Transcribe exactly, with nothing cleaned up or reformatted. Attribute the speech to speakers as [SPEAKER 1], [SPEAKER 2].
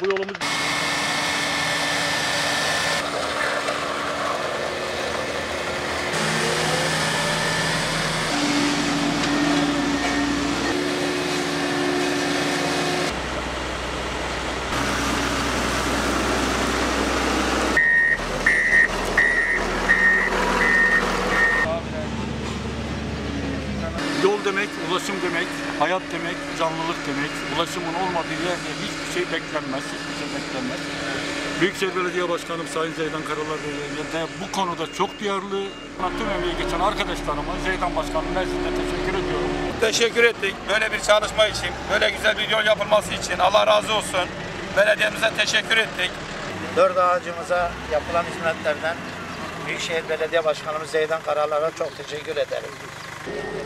[SPEAKER 1] Bu yolumuz... Yol demek, ulaşım demek, hayat demek, canlılık demek. Ulaşımın olmadığı yerde hiçbir şey beklenmez, hiçbir şey beklenmez. Büyükşehir Belediye Başkanım Sayın Zeydan Karalar Bey'e bu konuda çok duyarlı. Tüm emeği geçen arkadaşlarıma Zeydan Başkanım nezdinde teşekkür ediyorum.
[SPEAKER 2] Teşekkür ettik böyle bir çalışma için, böyle güzel bir yol yapılması için. Allah razı olsun. Belediyemize teşekkür ettik.
[SPEAKER 3] Dört ağacımıza yapılan hizmetlerden Büyükşehir Belediye Başkanımız Zeydan Karalar'a çok teşekkür ederim.